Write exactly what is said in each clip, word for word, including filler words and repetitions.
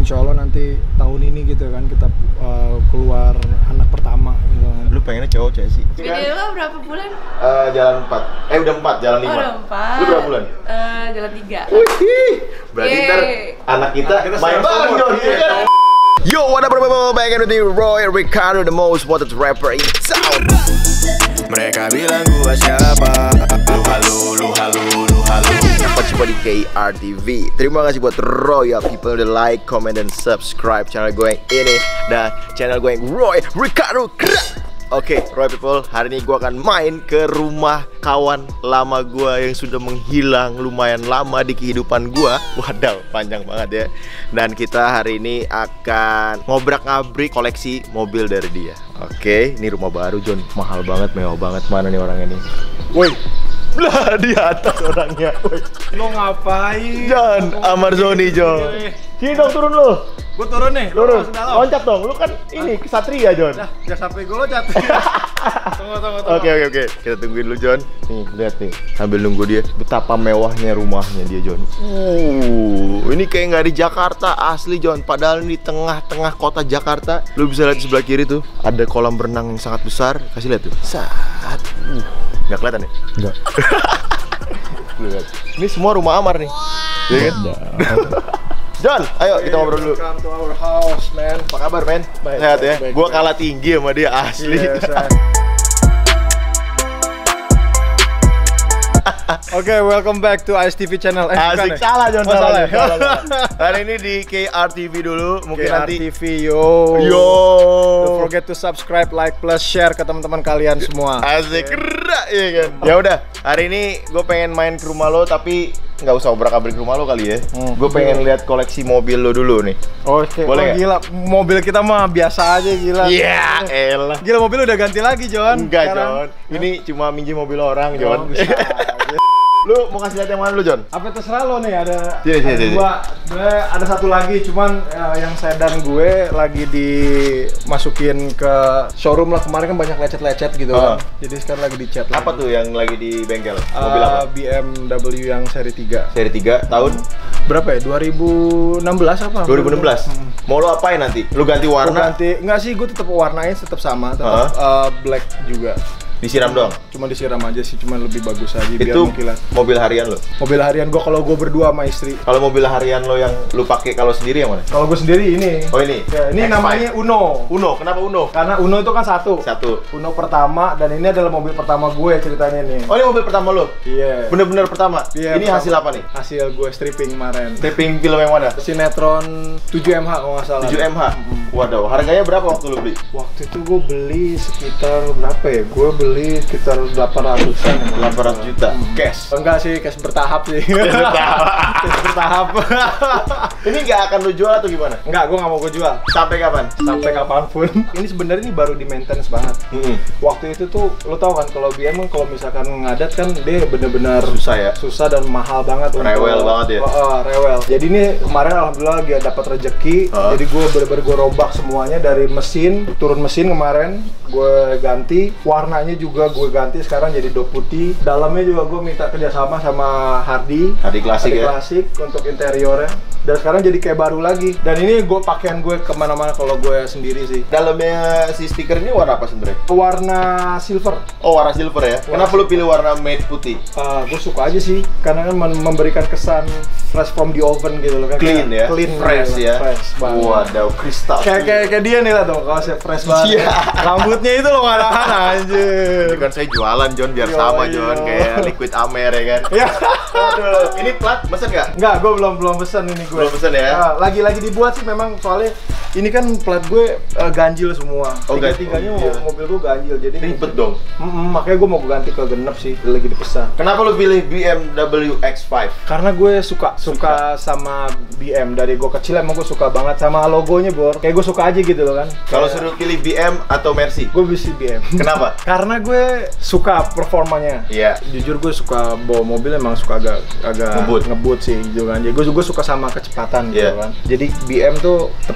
insya Allah nanti tahun ini gitu kan kita uh, keluar anak pertama gitu kan. Lu pengennya cowok cewek sih? Beda lo berapa bulan? Uh, jalan empat. Eh udah empat, jalan lima. Oh, udah empat. Lu berapa bulan? Uh, jalan tiga. Wih, berarti ntar anak kita main bareng Jon. Yo, what up bro, back in with Roy Ricardo, the most wanted rapper in town. Mereka bilang gua siapa? Lu halu, lu halu, lu halu. Dapat coba di K R T V. Terima kasih buat Royal people udah like, comment, dan subscribe channel gue yang ini dan channel gue yang Roy Ricardo. Oke, okay, Roy people, hari ini gue akan main ke rumah kawan lama gue yang sudah menghilang lumayan lama di kehidupan gue. Wadaw, panjang banget ya. Dan kita hari ini akan ngobrak-ngabrik koleksi mobil dari dia. Oke, okay, ini rumah baru Jon, mahal banget, mewah banget. Mana nih orangnya nih? Woi, lah di atas orangnya. Woi, Lo ngapain? Jon, Amarzoni Jon. Sini dong turun lo. Gue turun nih, turun, loncat dong, lu kan ini kesatria Jon. Nah, jangan sampai gue loncat. Tunggu, tunggu, tunggu. Oke, oke, oke, kita tungguin dulu Jon. Nih, lihat nih, sambil nunggu dia, betapa mewahnya rumahnya dia Jon. Uh, ini kayak nggak di Jakarta asli Jon. Padahal di tengah-tengah kota Jakarta. Lu bisa lihat di sebelah kiri tuh, ada kolam renang yang sangat besar. Kasih lihat tuh, saat, uh, nggak kelihatan ya? Enggak. Lihat, ini semua rumah Amar nih. Iya kan? Jon, ayo kita ngobrol dulu. Welcome to our house, man. Apa kabar, men? Baik, sehat ya? baik, Gua baik. kalah tinggi sama dia asli. Yes, Oke, okay, welcome back to I S T V channel. Eh, Asik, bukan, ya? salah Jon, Oh, salah, salah, Jon, salah, salah. Hari ini di K R T V dulu, mungkin K R nanti T V, yo. Yo. Don't forget to subscribe, like, plus share ke teman-teman kalian semua. Asik, gerak ya kan. Ya udah, hari ini gue pengen main ke rumah lo tapi nggak usah obrak-abrik rumah lo kali ya. Hmm. Gue pengen lihat koleksi mobil lo dulu nih. Oke, Boleh oh, nggak? gila. Mobil kita mah biasa aja, gila. Iya, elah. Gila, mobil udah ganti lagi, Jon. Enggak, sekarang. Jon. Ini cuma minjem mobil orang, Oh, Jon. bisa aja. Lu mau kasih lihat yang mana lu, Jon? Apa terserah lo nih, ada Sini, sini, ada sini. dua, sebenarnya ada satu lagi, cuman uh, yang sedan gue lagi dimasukin ke showroom lah. Kemarin kan banyak lecet-lecet gitu Uh. kan, jadi sekarang lagi dicat. Apa lagi. tuh yang lagi di bengkel? Uh, Mobil apa? B M W yang seri tiga. Seri tiga tahun Berapa ya? dua ribu enam belas apa? dua ribu enam belas. Hmm. Mau lu apain nanti? Lu ganti Gue warna? ganti, enggak sih, gue tetap warnain tetap sama, tetap Uh. uh, black juga. Disiram doang? Cuma disiram aja sih, cuma lebih bagus aja biar Itu mengkilat. mobil harian lo? Mobil harian gue kalau gue berdua sama istri. Kalau mobil harian lo yang lu pakai kalau sendiri yang mana? Kalau gue sendiri ini. Oh ini? Ya, ini X five. namanya Uno. Uno, kenapa Uno? Karena Uno itu kan satu. Satu. Uno pertama, dan ini adalah mobil pertama gue ceritanya nih. Oh ini mobil pertama lo? Iya. Bener-bener pertama? Iya, Ini pertama. hasil apa nih? Hasil gue stripping kemarin. Stripping film yang mana? Sinetron tujuh M H kalau nggak salah. tujuh M H? Waduh, harganya berapa waktu lu beli? Waktu itu gue beli sekitar berapa ya? Gue beli sekitar delapan ratusan. delapan ratus juta cash. Enggak sih, cash bertahap sih. Cash bertahap. Cash bertahap. Ini nggak akan lu jual atau gimana? Enggak, gue nggak mau gue jual. Sampai kapan? Sampai kapanpun. Ini sebenarnya ini baru di maintenance banget. Hmm. Waktu itu tuh lo tau kan kalau B M kan kalau misalkan ngadat kan dia bener-bener Susah ya? susah dan mahal banget. Rewel banget ya? Oh, oh, rewel. Jadi ini kemarin alhamdulillah lagi dapat rezeki. Uh. Jadi gue bener-bener gue rombak semuanya dari mesin, turun mesin kemarin gue ganti, warnanya juga gue ganti sekarang jadi do putih. Dalamnya juga gue minta kerjasama sama Hardy. Hardy Classic Hardy ya? Classic untuk interiornya. Dan sekarang jadi kayak baru lagi. Dan ini gue pakaian gue kemana-mana kalau gue sendiri sih. Dalamnya si stiker ini warna apa sebenarnya? Warna silver. Oh warna silver ya? Kenapa lu pilih warna matte putih? Uh, gue suka aja sih, karena kan mem- memberikan kesan fresh from the oven gitu loh kan. Clean ya? Clean, Fresh gitu, ya? Fresh banget. Wadaw, kristal. Kayak kayak kayak dia nih lah tuh, kalau saya fresh banget. Iya. Rambutnya itu loh ngarahan anjir. Itu kan saya jualan Jon biar Yo, sama yo. Jon kayak liquid Amer ya kan? Ya. Aduh, ini plat mesen nggak? Enggak, gue belum belum pesen ini gue. Belum pesen ya? Ah, lagi-lagi dibuat sih memang soalnya ini kan plat gue uh, ganjil semua. Oh, Tiga-tiganya ganjil. mo- mobil gue ganjil, jadi Ribet dong. Mm-mm, makanya gue mau ganti ke genep sih, lagi dipesan. Kenapa lu pilih B M W X five? Karena gue suka, suka sama B M dari gue kecil, emang gue suka banget sama logonya, Bor. Kayak gue suka aja gitu loh kan. Kalau Kayak- suruh pilih B M atau Mercy? gue bisa B M. Kenapa? Karena gue suka performanya. Iya. Jujur gue suka bawa mobil, emang suka agak agak Ngebut. ngebut sih gitu kan. Jadi gue juga suka sama kecepatan gitu Iya. kan. Jadi B M tuh tepat banget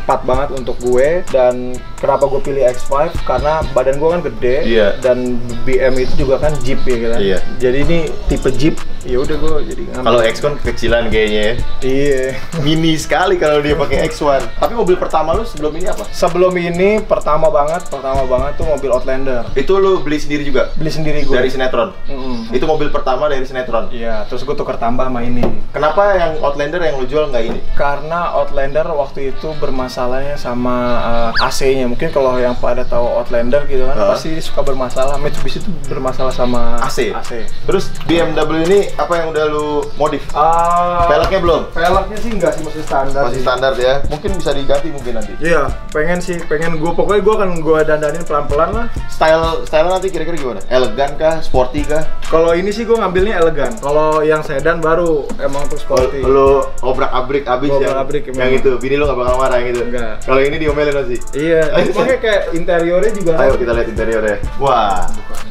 banget untuk gue. Dan kenapa gue pilih X lima? Karena badan gue kan gede, iya. dan B M itu juga kan Jeep ya kan. Iya. Jadi ini tipe Jeep, ya udah gue jadi ngambil. Kalau X kan kecilan kayaknya ya. Iya. Mini sekali kalau dia pakai X satu. Tapi mobil pertama lu sebelum ini apa? Sebelum ini pertama banget, pertama banget tuh mobil Outlander. Itu lu beli sendiri juga? Beli sendiri gue. Dari sinetron? Mm-hmm. Itu mobil pertama dari sinetron? Iya, terus gue tuker tambah sama ini. Kenapa yang Outlander yang lu jual nggak ini? Karena Outlander waktu itu bermasalahnya sama uh, A C-nya. Mungkin kalau yang pada tahu Outlander gitu kan, uh. pasti suka bermasalah. Mitsubishi itu bermasalah sama A C. A C. Terus B M W ini apa yang udah lu modif? Uh, Velgnya belum? Velgnya sih enggak sih, masih standar. Masih sih. standar ya. Mungkin bisa diganti mungkin nanti. Iya, pengen sih, pengen gue pokoknya gue akan gue dandanin pelan-pelan lah. Style style nanti kira-kira gimana? Elegan kah? Sporty kah? Kalau ini sih gue ngambilnya elegan. Kalau yang sedan baru emang untuk sporty. Lu obrak-abrik abis yang, abrik, yang itu, bini lu gak bakal marah yang itu? Enggak. Kalau ini diomelin masih? Iya, makanya kayak interiornya juga. Ayo kita lihat interiornya. Wah,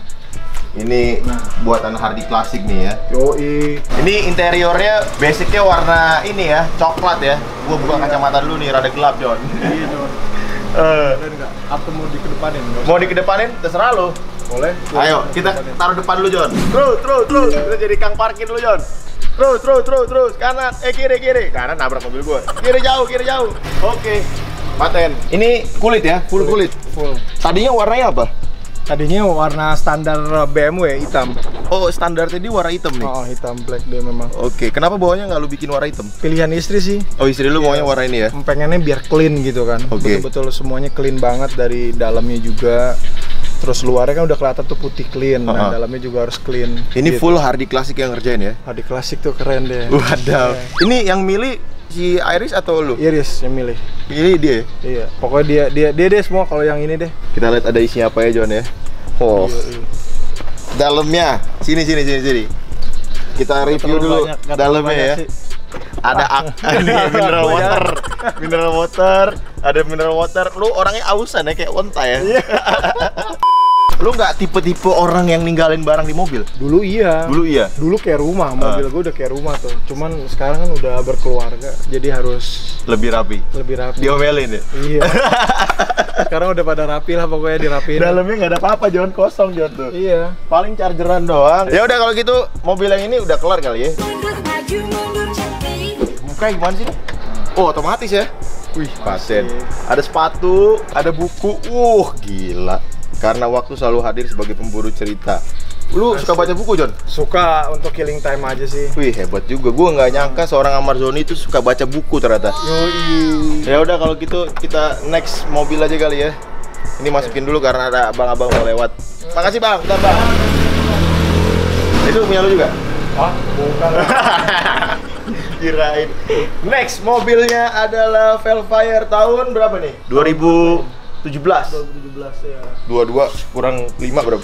ini nah. buatan Hardy klasik nih ya. Yoi. Ini interiornya basicnya warna ini ya, coklat ya. Gua buka iya. kacamata dulu nih, rada gelap John. Iya John. Uh, Atau mau dikedepanin? Mau dikedepanin? Terserah lo. Boleh. Ayo kita taruh depan dulu John. Terus, terus, terus. Kita jadi kang parkir dulu John. Terus, terus, terus, terus. Kanan, eh kiri, kiri. Kanan nabrak mobil gua. Kiri jauh, kiri jauh. Oke. Paten. Ini kulit ya, full kulit. Full. Tadinya warnanya apa? Tadinya warna standar B M W hitam. Oh, standar tadi warna hitam nih? Oh, hitam black dia memang. Oke, kenapa bawahnya nggak lu bikin warna hitam? Pilihan istri sih. Oh, istri lu ya, maunya warna ini ya? Pengennya biar clean gitu kan. Oke. Betul-betul semuanya clean banget dari dalamnya juga. Terus luarnya kan udah kelihatan tuh putih clean, uh-huh. nah dalamnya juga harus clean. Ini gitu. Full Hardy klasik yang ngerjain ya? Hardy klasik tuh keren deh. Wadaw. Ya. Ini yang milih si Iris atau lu? Iris yang milih. Ini dia? Iya. Pokoknya dia dia dia deh semua kalau yang ini deh. Kita lihat ada isinya apa ya John ya. Oh. Iya, iya. Dalamnya. Sini sini sini sini. Kita review dulu banyak, dalamnya ya. Sih. Ada ini mineral water. Mineral water, ada mineral water. Lu orangnya ausan ya kayak onta ya. Lu nggak tipe-tipe orang yang ninggalin barang di mobil? Dulu iya. Dulu iya. Dulu kayak rumah, mobil uh. gue udah kayak rumah tuh. Cuman sekarang kan udah berkeluarga, jadi harus lebih rapi. Lebih rapi. Diomelin ya? Iya. Sekarang udah pada rapi lah pokoknya, dirapiin. Dalamnya nggak ada apa-apa, John, kosong John tuh. Iya. Paling chargeran doang. Ya udah kalau gitu mobil yang ini udah kelar kali ya. Mukanya gimana sih? Oh, otomatis ya. Wih, pasen. Ada sepatu, ada buku. Uh, gila. Karena waktu selalu hadir sebagai pemburu cerita. Lu Asli. Suka baca buku, John? Suka, untuk killing time aja sih. Wih, hebat juga. Gua nggak nyangka seorang Amarzoni itu suka baca buku ternyata. Yoi. Ya udah kalau gitu kita next mobil aja kali ya. Ini masukin dulu karena ada abang-abang mau lewat. Makasih, Bang. Bentar, Bang. Itu punya lu juga? Hah? Bukan. Kirain. Next mobilnya adalah Velfire tahun berapa nih? dua ribu tujuh belas. dua ribu tujuh belas ya. dua puluh dua kurang lima berapa?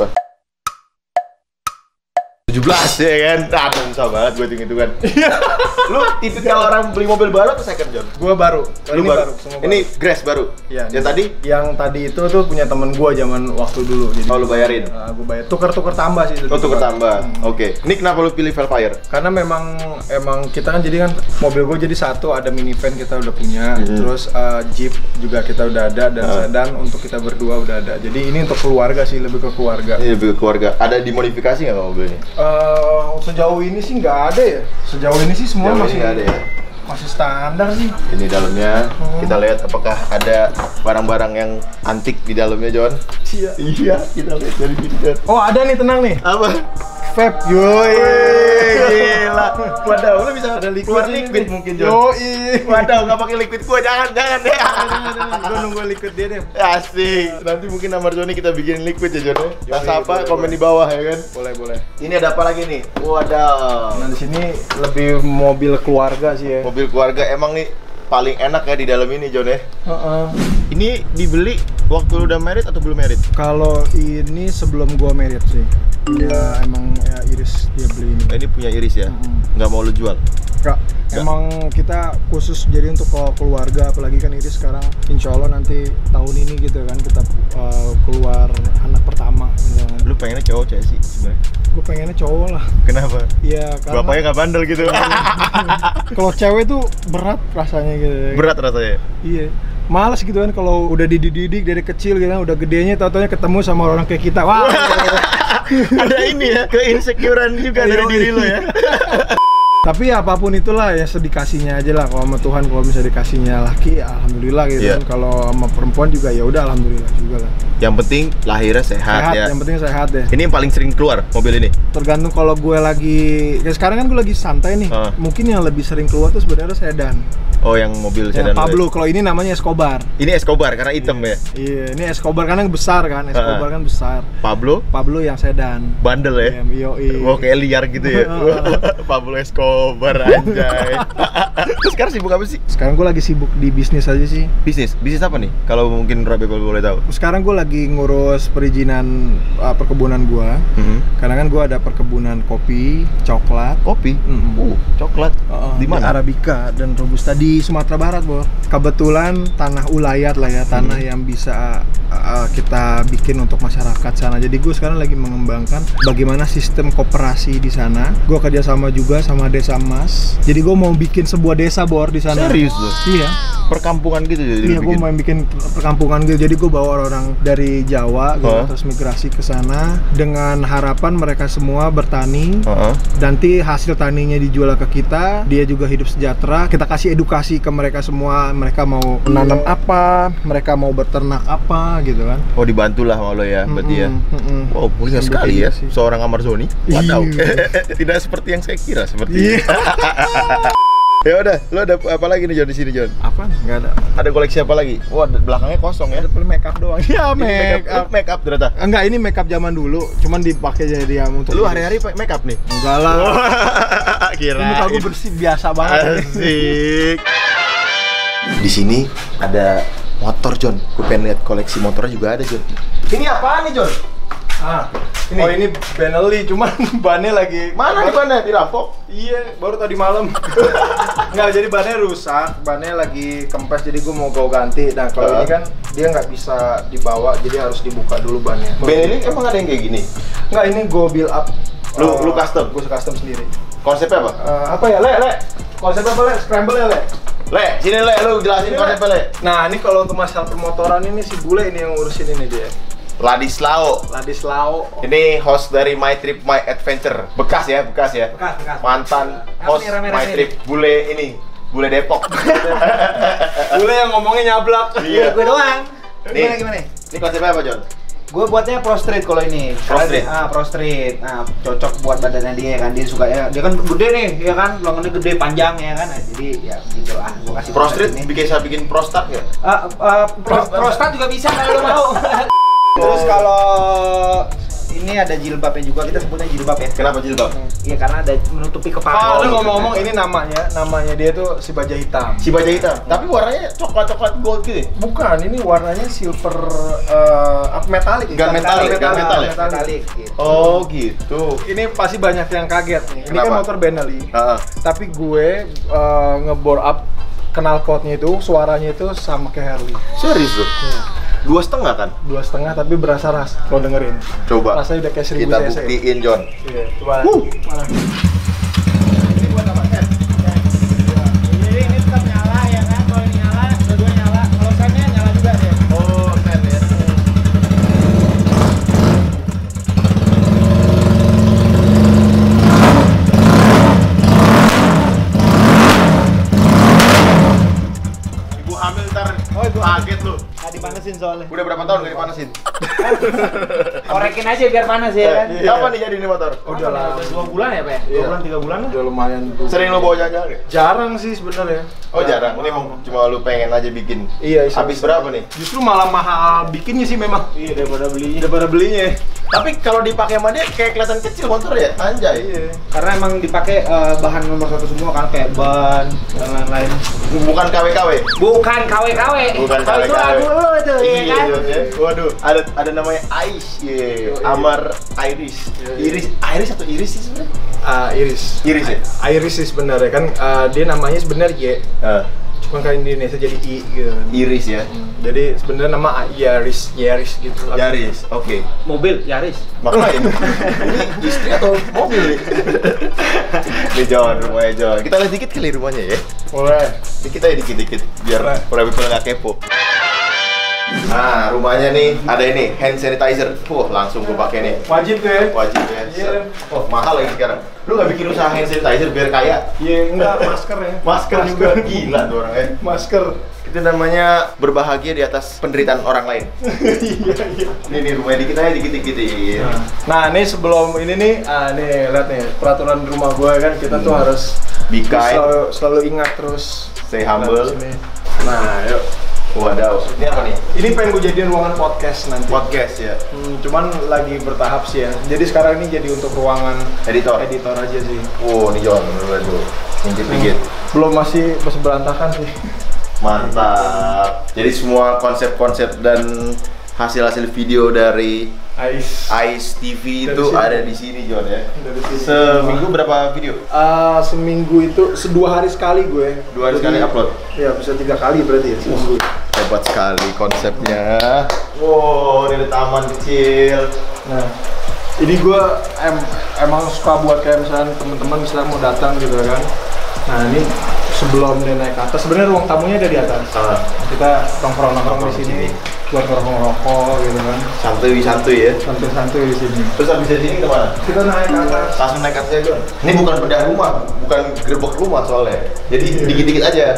tujuh belas ya kan? Ah, susah banget gue hitung-hitungan. Lu tipikal orang beli mobil baru atau second, John? Gua baru. Lu ini baru. baru. Semua ini baru. Grass baru. Iya. Yang tadi? Yang tadi itu tuh punya temen gua zaman waktu dulu. Jadi oh, lu bayarin? Uh, gua bayar. Tuker-tuker tambah sih. Oh, tuker tambah. Hmm. Oke. Okay. Ini kenapa lu pilih Velfire? Karena memang emang kita kan jadi kan mobil gua jadi satu, ada minivan kita udah punya, hmm. terus uh, Jeep juga kita udah ada, dan uh. sedan untuk kita berdua udah ada. Jadi ini untuk keluarga sih, lebih ke keluarga. Ini lebih ke keluarga. Ada dimodifikasi nggak mobil ini? Uh, sejauh ini sih nggak ada ya. Sejauh ini sih semua sejauh masih ada ya. Masih standar sih. Ini dalamnya, hmm. kita lihat apakah ada barang-barang yang antik di dalamnya, John? Iya. Iya, kita lihat dari sini. Oh, ada nih, tenang nih. Apa? Vape. Yoi, gila. Waduh, lu bisa ada liquid, keluar liquid mungkin, John. Yoi. Waduh, nggak pakai liquid gua, jangan, jangan deh. Gua nunggu liquid dia deh. Asik. Nanti mungkin Amarzoni kita bikin liquid ya, John. Nah, apa? Komen di bawah ya kan? Boleh, boleh. Ini ada apa lagi nih? Waduh. Nah, di sini lebih mobil keluarga sih ya. Mobil keluarga emang nih paling enak ya di dalam ini, John ya. Uh-uh. Ini dibeli waktu lu udah married atau belum married? Kalau ini sebelum gua married sih. Dia emang ya Iris dia beli ini. Nah, ini punya Iris ya? Mm-hmm. Nggak mau lu jual? Kak, emang kita khusus jadi untuk keluarga, apalagi kan Iris sekarang insya Allah nanti tahun ini gitu kan kita uh, keluar anak pertama gitu kan. Lu pengennya cowok cewek sih sebenarnya? Gue pengennya cowok lah. Kenapa? Iya, karena bapaknya nggak bandel gitu. Kalau cewek tuh berat rasanya gitu. Berat rasanya? Iya. Males gitu kan kalau udah dididik dari kecil gitu kan, udah gedenya tau-taunya ketemu sama orang kayak kita. Wah. Ada ini ya, keinsecurean juga dari diri lo ya. Tapi ya, apapun itulah ya sedikasihnya aja lah. Kalau sama Tuhan, kalau bisa dikasihnya laki, ya alhamdulillah gitu yeah. kan. Kalau sama perempuan juga ya udah alhamdulillah juga lah. Yang penting lahirnya sehat, sehat ya. Yang penting sehat deh. Ini yang paling sering keluar mobil ini? Tergantung kalau gue lagi, ya sekarang kan gue lagi santai nih. Uh. Mungkin yang lebih sering keluar tuh sebenarnya sedan. Oh, yang mobil sedan. Ya, Pablo, kalau ini namanya Escobar. Ini Escobar karena hitam yeah. ya? Iya, ini Escobar karena besar kan. Escobar uh. kan besar. Pablo? Pablo yang sedan. Bandel ya? Yeah, yoi. Oh, kayak liar gitu ya? Pablo Escobar aja. Terus sekarang sibuk apa sih? Sekarang gue lagi sibuk di bisnis aja sih. Bisnis? Bisnis apa nih? Kalau mungkin Roy boleh tahu. Sekarang gue lagi ngurus perizinan uh, perkebunan gue. Mm-hmm. Karena kan gue ada perkebunan kopi, coklat. Kopi? Mm-hmm. Uh, coklat. Uh, di mana? Arabica dan Robusta di Sumatera Barat, Bor. Kebetulan tanah ulayat lah ya, tanah mm-hmm. yang bisa uh, kita bikin untuk masyarakat sana. Jadi gue sekarang lagi mengembangkan bagaimana sistem koperasi di sana. Gue kerjasama juga sama Desa Emas. Jadi gue mau bikin sebuah desa, Bor, di sana. Serius loh? Iya. Perkampungan gitu jadi. Iya, gue mau bikin perkampungan gitu. Jadi gue bawa orang dari Jawa, gue huh? terus migrasi ke sana dengan harapan mereka semua bertani. Uh-huh. Nanti hasil taninya dijual ke kita, dia juga hidup sejahtera. Kita kasih edukasi ke mereka semua. Mereka mau menanam apa, mereka mau berternak apa, gitu kan. Oh, dibantulah sama lo ya, berarti mm-hmm, ya. Mm-hmm. Wow, mulia sekali ya, sih. Seorang Amarzoni. Wadaw. Tidak seperti yang saya kira, seperti. Ya udah, lo ada apa lagi nih John di sini John? Apa? Nggak ada. Ada koleksi apa lagi? Wah, belakangnya kosong ya. Ada make up doang. Ya, make up. Make up ternyata. Enggak, ini make up zaman dulu, cuman dipakai jadi yang untuk. Lu hari-hari pakai make up nih? Enggak lah. Kira. Muka gue bersih biasa banget. Asik. Di sini ada motor John. Gue pengen lihat koleksi motornya juga ada John. Ini apaan nih John? Ah, ini. Oh ini Benelli, cuman bannya lagi. Mana nih bannya? Dirampok? Iya, baru tadi malam. Nggak, jadi bannya rusak, bannya lagi kempes, jadi gue mau gue ganti. Nah kalau uh. ini kan dia nggak bisa dibawa, jadi harus dibuka dulu bannya. Benelli emang ada yang kayak gini? Nggak, ini gue build up. Lu, uh, lu custom? Gue custom sendiri. Konsepnya apa? Uh, apa ya, Le? Le? Konsepnya apa, Le? Scramble ya, Le? Le, sini Le, lu jelasin ini, konsepnya Le. Nah ini kalau untuk masalah permotoran ini si Bule ini yang ngurusin ini dia. Ladislao. Ladislao. Ini host dari My Trip My Adventure. Bekas ya, bekas ya. Bekas, bekas. Mantan host rame, rame, My rame. Trip Bule ini. Bule Depok. Bule yang ngomongnya nyablak. Iya, gue doang. Nih, gimana gimana? Ini konsepnya apa, John? Gue buatnya pro street kalau ini. Pro street. Ah, pro street. Nah, cocok buat badannya dia kan. Dia suka ya. Dia kan gede nih, ya kan. Lengannya gede, panjang ya kan. Nah, jadi ya gitu ah. Gue kasih pro street bikin saya bikin prostat ya? Ah, uh, pro, prostat juga bisa kalau lo mau. Terus kalau ini ada jilbabnya juga, kita sebutnya jilbab ya. Kenapa jilbab? Iya karena ada menutupi kepala. Oh, lu ngomong-ngomong ini namanya, namanya dia tuh si baja hitam. Si baja hitam. Tapi warnanya coklat-coklat gold gitu. Bukan, ini warnanya silver uh, metalik. Enggak metalik, enggak metalik. Metalik gitu. Oh, gitu. Ini pasti banyak yang kaget nih. Ini Kenapa? kan motor Benelli. Uh-huh. Tapi gue uh, ngebore up knalpotnya itu, suaranya itu sama kayak Harley. Serius loh? Iya. Dua setengah kan? Dua setengah tapi berasa ras kalau dengerin. Coba. Rasanya udah kayak seribu kita cc. buktiin John. Iya, coba. Uh. Mana? Ini buat apa? Ini ini tetap nyala ya kan? Kalau ini nyala, dua-dua nyala. Kalau sennya nyala juga deh. Oh, sen ya. Ibu hamil ntar Oh, ibu kaget lu. Nggak dipanesin soalnya. Udah berapa tahun gak dipanasin? Korekin aja biar panas ya kan? Iya. Kapan nih jadi ini motor? Udah lah. Udah dua bulan ya Pak ya? Dua Iya. bulan, tiga bulan lah. Udah lumayan tuh. Sering lo bawa jalan-jalan gak? Jarang sih sebenarnya. Oh jarang, ini mau cuma lu pengen aja bikin. Iya, iseng- Habis berapa nih? Justru malah mahal bikinnya sih memang. Iya daripada belinya. Daripada belinya. Tapi kalau dipakai sama dia kayak kelihatan kecil motor ya? Anjay. Iya. Karena emang dipakai eh, bahan nomor satu semua kan kayak ban dan lain-lain. Bukan K W K W. Bukan K W K W. Bukan Kalau itu K W K W. lagu lo itu ya Iya, kan? iya. Waduh, ada ada namanya Ice, yeah. Oh, iya. Amar Iris. Iya, iya. Iris, Iris atau Iris sih sebenarnya? Ah, Iris. Iris ya? Iris sih sebenarnya kan uh, dia namanya sebenarnya Y. Uh. Bukan kayak di Indonesia jadi I gitu. Iris ya. Hmm. Jadi sebenarnya nama Yaris, Yaris gitu. Yaris, oke. Okay. Mobil Yaris. Makanya ini istri atau mobil nih? Nih John, rumahnya John. Kita lihat dikit kali rumahnya ya. Boleh. Dikit aja dikit-dikit biar orang people nggak kepo. Nah, rumahnya nih ada ini hand sanitizer. Wah, langsung gue pakai nih. Wajib tuh ya. Wajib ya. Iya. Oh, mahal lagi sekarang. Lu nggak bikin usaha hand sanitizer biar kaya? Iya, enggak masker ya. Masker juga gila tuh orang ya. Masker. Itu namanya berbahagia di atas penderitaan orang lain. Iya, iya. Ini nih rumahnya dikit aja dikit-dikit. Nah, ini sebelum ini nih, ah nih lihat nih peraturan di rumah gue kan kita tuh Hmm. harus Be kind. selalu, selalu ingat terus. Stay humble. Sini. Nah, yuk. Wadaw. Ini apa nih? Ini pengen gue jadiin ruangan podcast nanti. Podcast ya. Hmm, cuman lagi bertahap sih ya. Jadi sekarang ini jadi untuk ruangan Editor. editor aja sih. Oh, ini John, dulu dulu. Intip dikit. Belum masih masih berantakan sih. Mantap. Jadi semua konsep-konsep dan hasil-hasil video dari Ais. Ice T V Dari itu sini. ada di sini John ya. Dari sini. Seminggu berapa video? Ah, seminggu itu sedua hari sekali gue. Dua hari Jadi, sekali upload. Iya, bisa tiga kali berarti ya seminggu. Hebat sekali konsepnya. Wow, ini ada taman kecil. Nah, ini gue em, emang suka buat kayak misalnya teman-teman misalnya mau datang gitu kan. Nah, ini sebelum dia naik ke atas, sebenarnya ruang tamunya ada di atas. Ah. Kita nongkrong-nongkrong di Nongkrong di sini, sini. buat ngerokok-ngerokok gitu kan. Santuy-santuy ya. Santuy-santuy di sini. Terus habis dari sini kemana? Kita naik ke atas. Langsung naik atasnya John. Ini bukan bedah rumah, bukan gerbek rumah soalnya. Jadi dikit-dikit aja.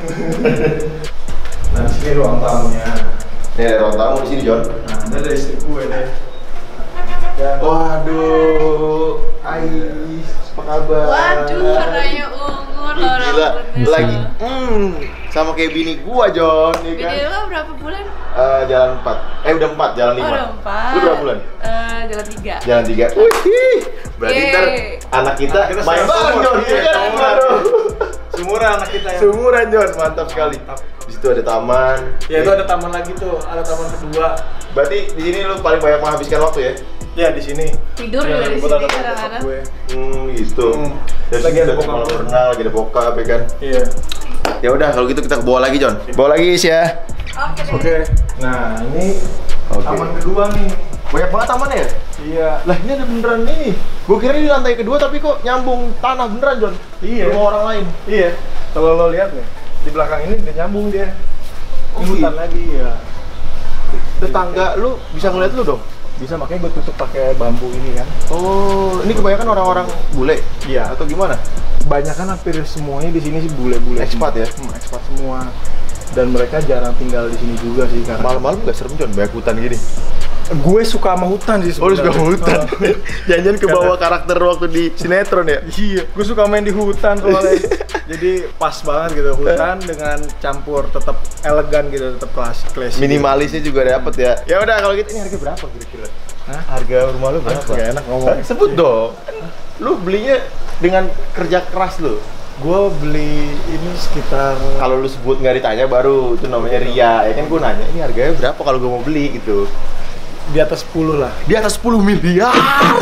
Nah, di sini ruang tamunya. Ini ada ruang tamu di sini John. Nah, ada dari istri gue deh. Ya. Waduh, Ais, apa kabar? Waduh, warnanya ungu Ih, loh gila, rambutnya. lagi, hmm, sama kayak bini gua John, ya kan? Bini lo berapa bulan? Eh, jalan empat, eh udah empat, jalan Oh, lima. udah empat. Lu berapa bulan? Eh, jalan tiga. Jalan tiga. Wih, berarti Yeay. ntar anak kita Anak kita main bareng seumur. John, Iya, ya kan? seumuran. Waduh. Seumuran anak kita ya. Seumuran John, mantap sekali. Di situ ada taman. Ya itu ada taman lagi tuh, ada taman kedua. Berarti di sini lu paling banyak menghabiskan waktu ya? Ya di sini. Tidur Ya, juga di buat sini anak-anak kadang-kadang. gue. Hmm, gitu. Hmm. Dari Lagi sini ada ada bokap kolam gue. renang, lagi ada bokap ya kan? Iya. Ya udah kalau gitu kita bawa lagi John. Bawa lagi Is ya. Oke deh. Oke. Nah ini Oke. taman kedua nih. Banyak banget tamannya ya? Iya. Lah ini ada beneran nih. Gue kira ini di lantai kedua tapi kok nyambung tanah beneran John. Iya. Rumah orang lain. Iya. Kalau lo lihat nih di belakang ini udah nyambung dia. Oh, Ini hutan iya. lagi ya. Tetangga lu bisa ngeliat lu dong. Bisa makanya gue tutup pakai bambu ini kan. Oh, ini kebanyakan orang-orang bule Iya. atau gimana? Kebanyakan hampir semuanya di sini sih bule-bule. Expat ya? Hmm, expat semua. Dan mereka jarang tinggal di sini juga sih karena Malam-malam gak serem John, banyak hutan gini. gue suka sama hutan sih Oh, lu suka sebenarnya. hutan. Oh. Jangan-jangan ke bawah karakter waktu di sinetron ya? Iya, gue suka main di hutan soalnya. Jadi pas banget gitu hutan dengan campur tetap elegan gitu, tetap klasik klasik. Minimalisnya juga dapet ya. Ya udah kalau gitu ini harga berapa kira-kira? Hah? Harga rumah lu berapa? Gak enak ngomong. Hah? Sebut dong. Lu belinya dengan kerja keras lu. Gue beli ini sekitar Kalau lu sebut nggak ditanya baru itu namanya ria. Ya kan gue nanya ini harganya berapa kalau gue mau beli gitu. di atas sepuluh lah. Di atas sepuluh miliar.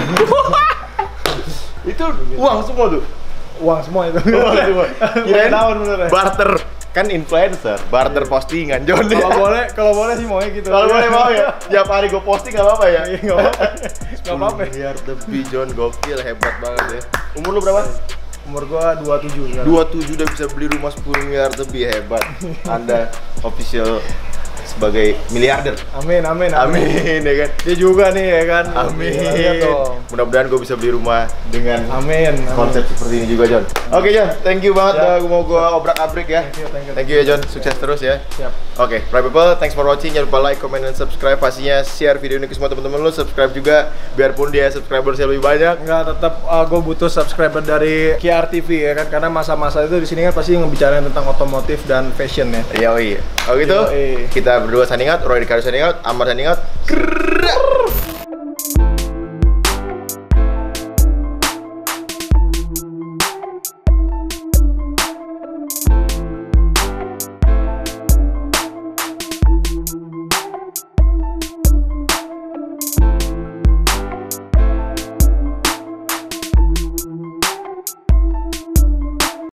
Itu uang semua tuh. Uang semua itu. Uang semua. Kirain Tahun bener ya. barter kan influencer, barter postingan John. Kalau boleh, kalau boleh sih maunya gitu. Kalau boleh mau ya. Tiap hari gue posting nggak apa-apa ya. Iya, nggak apa-apa. Nggak apa-apa. Miliar lebih John, gokil, hebat banget ya. Umur lu berapa? Umur gua dua puluh tujuh sekarang. dua puluh tujuh udah bisa beli rumah sepuluh miliar lebih, hebat. Anda official sebagai miliarder. Amin, amin, Amin ya kan. Dia juga nih ya kan. Amin. Iya dong. Mudah-mudahan gue bisa beli rumah dengan Amin. amin. konsep seperti ini juga John. Oke John, thank you banget Siap. udah mau gue obrak-abrik ya. Thank you, thank you. Thank you ya John, sukses terus ya. Siap. Oke, right people, thanks for watching. Jangan lupa like, comment, dan subscribe. Pastinya share video ini ke semua teman-teman lu. Subscribe juga, biarpun dia subscribersnya lebih banyak. Enggak, tetap uh, gue butuh subscriber dari K R T V ya kan, karena masa-masa itu di sini kan pasti ngebicarain tentang otomotif dan fashion ya. Iya, iya. Kalau gitu, Yoi. kita berdua signing out. Roy Ricardo signing out. Amar signing out. Krrrr.